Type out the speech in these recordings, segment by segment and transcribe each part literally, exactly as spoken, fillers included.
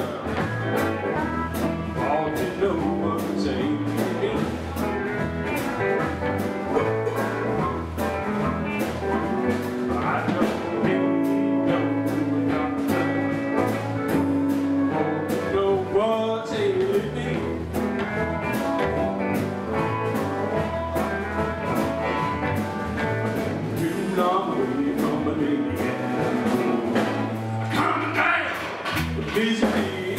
ought to know what's ailing me. I don't need no doctor, ought to know what's ailing me. Too long away from a lady, coming down with busy me.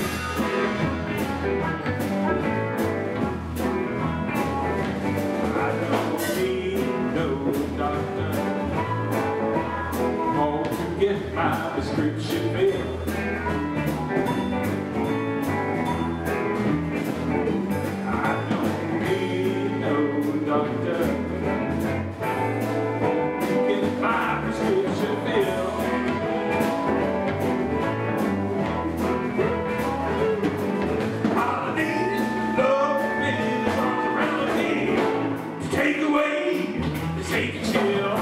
I don't need no doctor, ought to get my prescription filled. I don't need no doctor, ought to get my prescription filled. All I need is love and business arms around me to take away this aching chill.